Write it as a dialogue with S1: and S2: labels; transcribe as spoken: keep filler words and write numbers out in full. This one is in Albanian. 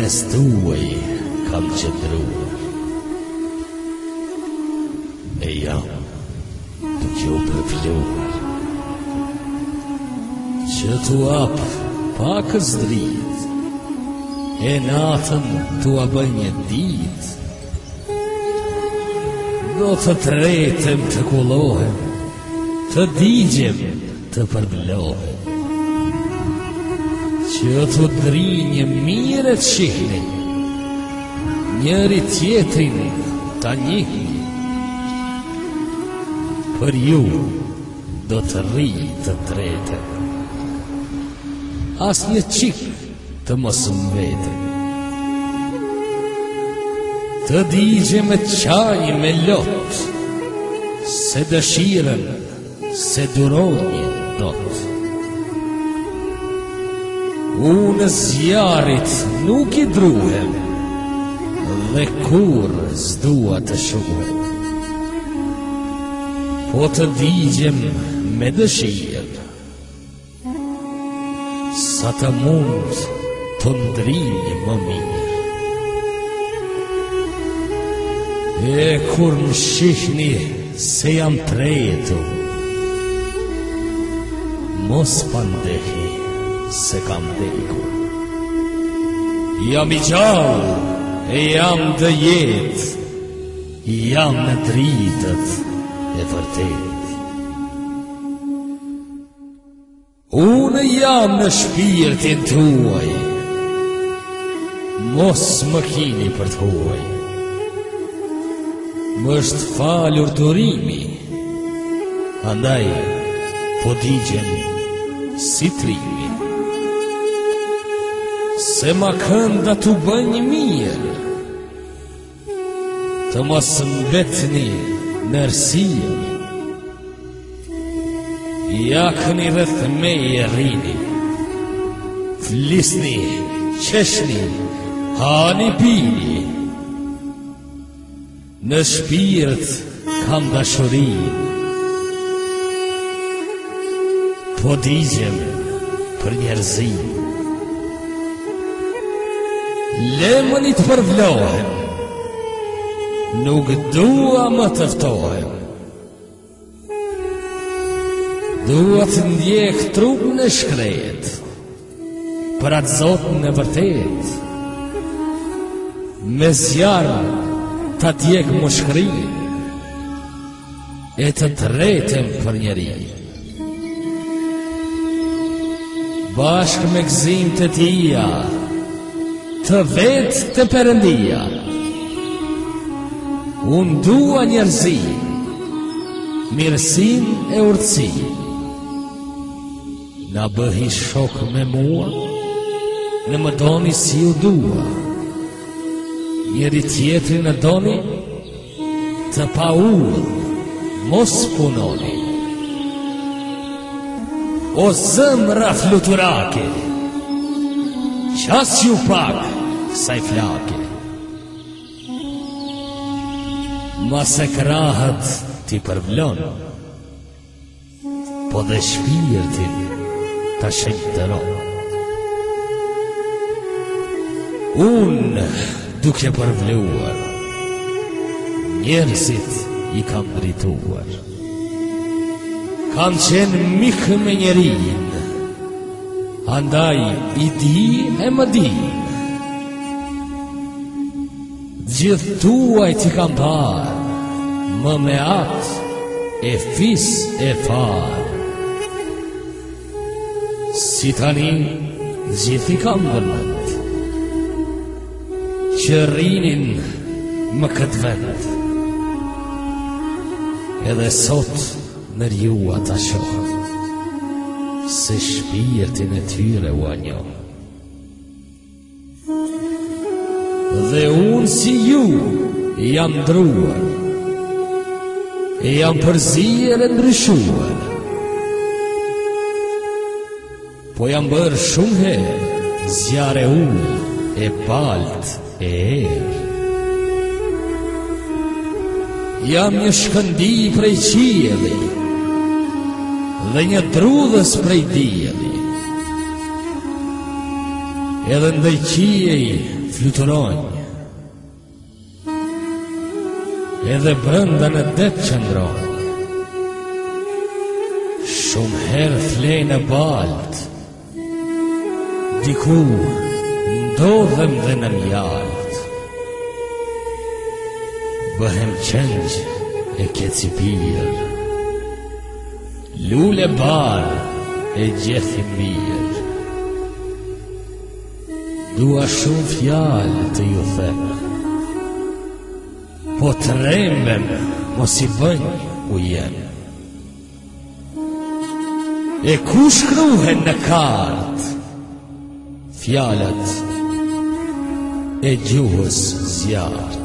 S1: mes tuaj kam qëndruar. E jam duke u përfluar që t'u ap pakës drit, e natën t'u a bëj një dit. Do të tretem të kullohem, të digjem të përblohem, që t'u dri një mire të shihni, njëri tjetrin ta njihni. Për ju do të rri të tretem, as një qik të mos mbete, të digje me qaj me lot, se dëshiren se duronje dot. Unë zjarit nuk i druhem, dhe kur s'dua të shuhem, po të digjem me dëshirë, sa të mund të ndrinjë më mirë. E kur më shihni se jam tretu, mos pandehi se kam dekur. Jam i gjallë e jam dë jetë, jam në dritët e vërtet. Unë jam në shpirtin tuaj, mos më kini për të huaj. Më është falur durimi, andaj po digjem si trimi. Se ma kënda t'u bënj mirë, të mos mbetni nërsia, jakni rreth meje rrini, flisni, qeshni, hani pini. Në shpirt kam dashurin, po digjem për njerëzin. Lemënit përvlohem, nuk dua më tëftohem. Dua të ndjek trup në shkret, për atë Zotën e vërtet. Me zjarë ta djek më shkrin, e të tretem për njeri. Bashk me gzim të tia, të vetë të Perëndia, unë dua njerëzin, mirësin e urtësin. Na bëhi shok me mua, në më doni si u dua. Njeri tjetrin e doni, të pa ullë, mos punoni. O zëmra fluturake, qas ju pak kësaj flake. Ma se krahët ti përvlon, po dhe shpirtin ta shëjtëron. Unë duke përvluar, njerëzit i kam drituar. Kam qenë mikë me njerin, andaj i di e më di. Gjithë tuaj ti kam parë, më me atë e fis e farë. Si tani gjithë i kam vëllët, që rrinin më këtë vend. Edhe sot në rjua ta shohë, se shpirtin e tyre u anjohë. Dhe unë si ju jam ndruar, e jam përzirë e ndryshuar, po jam bërë shumë herë zjarë e ullë e balt e erë. Jam një shkëndi prej qielli dhe një drudhës prej dielli. Edhe ndaj qiej fluturojnë, edhe brënda në det qëndrojnë, shumë herë flej në balt, dikur ndodhem dhe në mjalt, bëhem qëngjë e kecipir, lule bar e gjethi mirë. Dua shumë fjalë të ju them, po të rembem mos i bëjnë u jem. E ku shkruhen në kartë fjalët e gjuhës zjarrt?